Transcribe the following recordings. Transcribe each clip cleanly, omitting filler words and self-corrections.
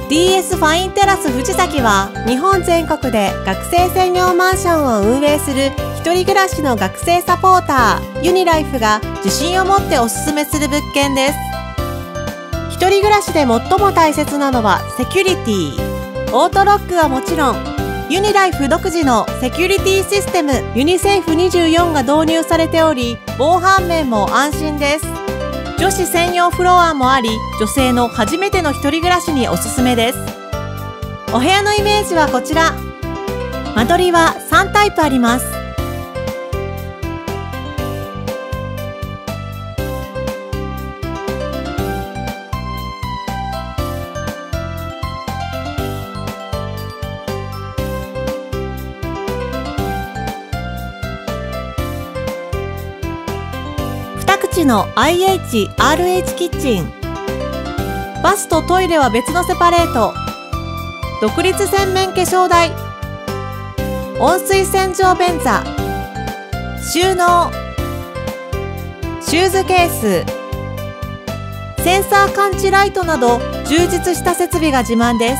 DS ファインテラス藤崎は日本全国で学生専用マンションを運営する一人暮らしの学生サポーターユニライフが自信を持っておすすめする物件です。一人暮らしで最も大切なのはセキュリティ。オートロックはもちろんユニライフ独自のセキュリティシステムユニセーフ24が導入されており、防犯面も安心です。女子専用フロアもあり、女性の初めての一人暮らしにおすすめです。お部屋のイメージはこちら。間取りは3タイプあります。2口の IH/RH キッチン。バスとトイレは別のセパレート。独立洗面化粧台。温水洗浄便座。収納。シューズケース。センサー感知ライトなど充実した設備が自慢です。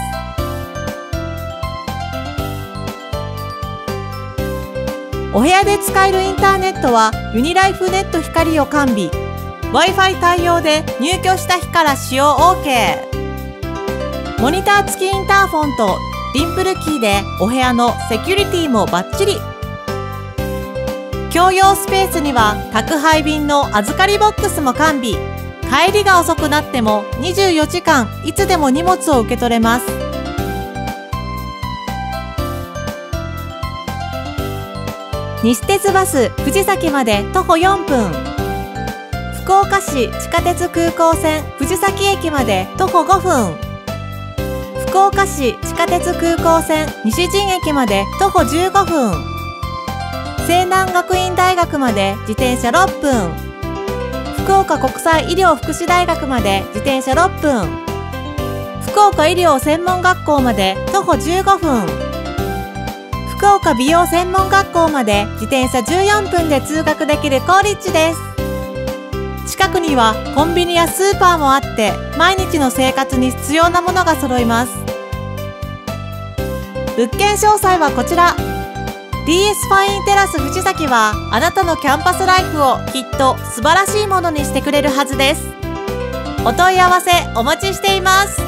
お部屋で使えるインターネットはユニライフネット光を完備。Wi-Fi 対応で入居した日から使用 OK。モニター付きインターフォンとディンプルキーでお部屋のセキュリティもバッチリ。共用スペースには宅配便の預かりボックスも完備。帰りが遅くなっても24時間いつでも荷物を受け取れます。西鉄バス藤崎まで徒歩4分。福岡市地下鉄空港線藤崎駅まで徒歩5分。福岡市地下鉄空港線西陣駅まで徒歩15分。西南学院大学まで自転車6分。福岡国際医療福祉大学まで自転車6分。福岡医療専門学校まで徒歩15分。福岡美容専門学校まで自転車14分で通学できる好立地です。近くにはコンビニやスーパーもあって毎日の生活に必要なものが揃います。物件詳細はこちら。 DS ファインテラス藤崎はあなたのキャンパスライフをきっと素晴らしいものにしてくれるはずです。お問い合わせお待ちしています。